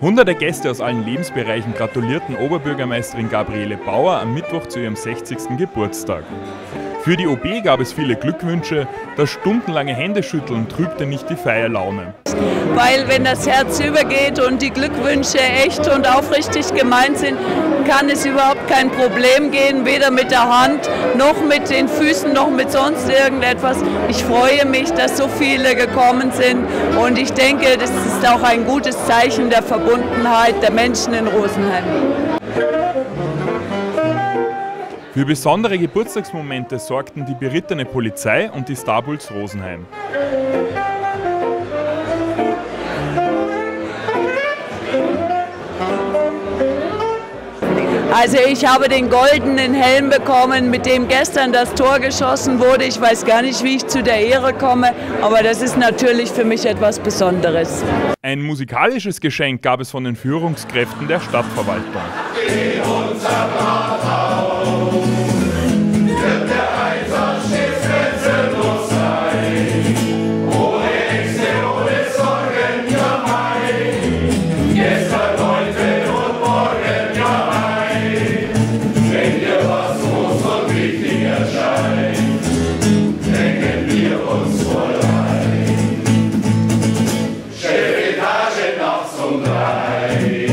Hunderte Gäste aus allen Lebensbereichen gratulierten Oberbürgermeisterin Gabriele Bauer am Mittwoch zu ihrem 60. Geburtstag. Für die OB gab es viele Glückwünsche, das stundenlange Händeschütteln trübte nicht die Feierlaune. Weil wenn das Herz übergeht und die Glückwünsche echt und aufrichtig gemeint sind, kann es überhaupt kein Problem gehen, weder mit der Hand, noch mit den Füßen, noch mit sonst irgendetwas. Ich freue mich, dass so viele gekommen sind und ich denke, das ist auch ein gutes Zeichen der Verbundenheit der Menschen in Rosenheim. Für besondere Geburtstagsmomente sorgten die berittene Polizei und die Star Bulls Rosenheim. Also ich habe den goldenen Helm bekommen, mit dem gestern das Tor geschossen wurde. Ich weiß gar nicht, wie ich zu der Ehre komme, aber das ist natürlich für mich etwas Besonderes. Ein musikalisches Geschenk gab es von den Führungskräften der Stadtverwaltung. Chefetage nachts um 3.